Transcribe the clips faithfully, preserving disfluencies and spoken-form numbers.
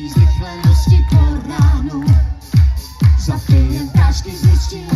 větší zrychlenosti po ránu. Zapijem prášky z lištin.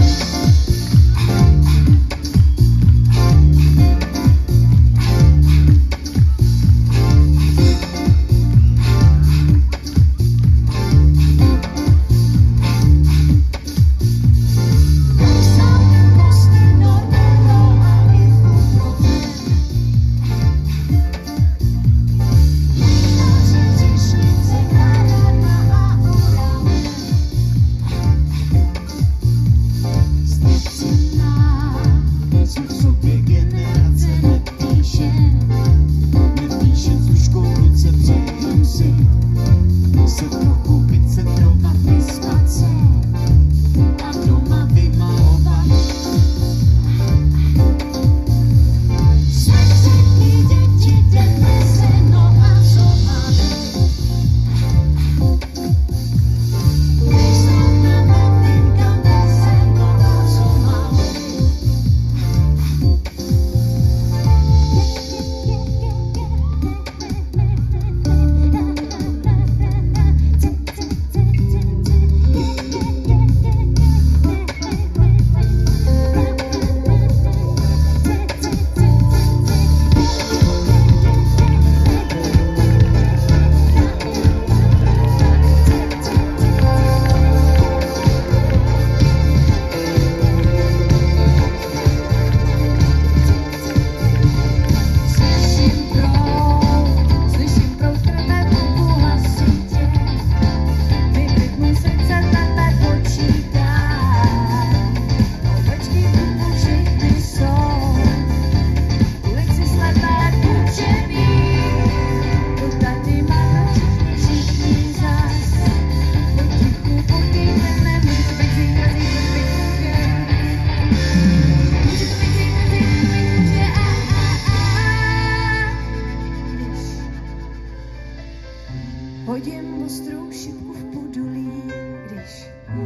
Hodím ostrou šipku v podolí, když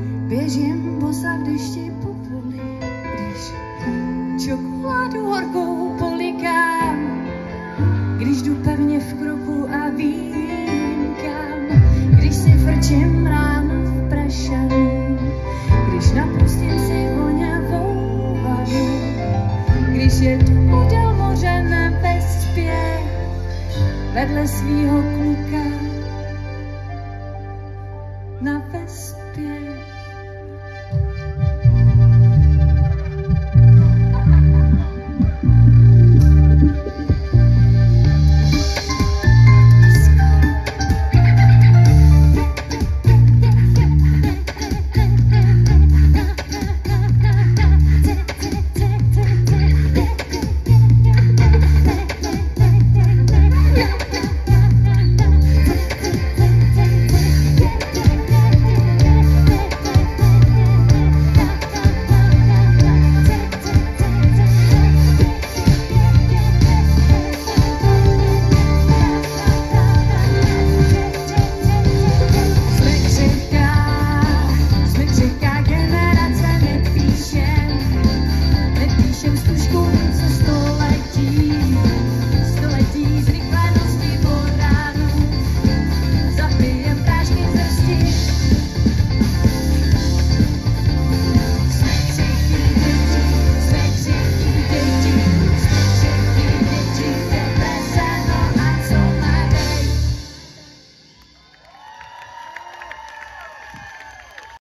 běžím bosa v dešti po poli, když čokoládu horkou polikám, když jdu pevně v kroku a vím kam, když si frčím ráno v prašanu, když napustím si voňavou hlavu, když jedu podél moře nebezpěch vedle svýho kluka na vesmír.